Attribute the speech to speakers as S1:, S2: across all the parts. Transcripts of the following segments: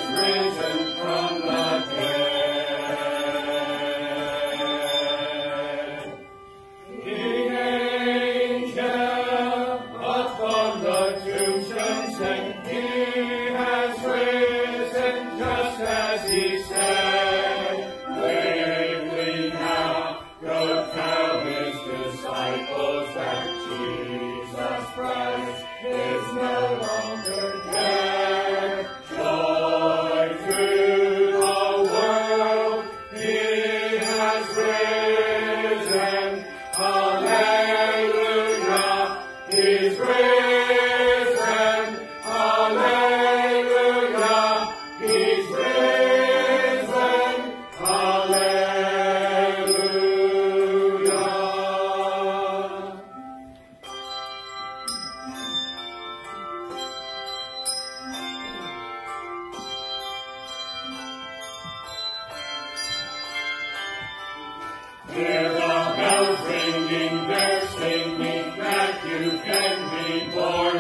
S1: is risen from the dead. The angel upon the tombstone said, He has risen just as He said. Quickly now, go tell His disciples that Jesus Christ is no longer dead. Joy to the world, He has risen. Hallelujah, He's risen. Hallelujah, He's risen. Hallelujah. Hear the bells ringing, they're singing that you can be born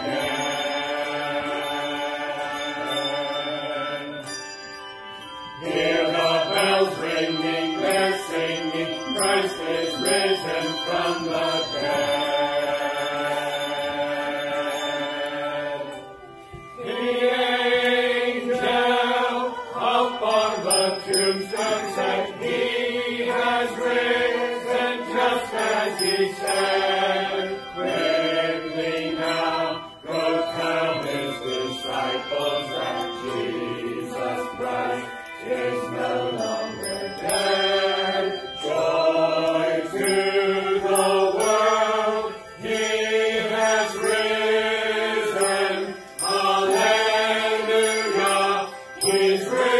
S1: again. Hear the bells ringing, they're singing, Christ is risen from the dead. The angel upon the tombstone said, He has risen just as He said. Quickly now, go tell His disciples that Jesus Christ is no longer dead. Joy to the world, He has risen. Hallelujah, He's risen.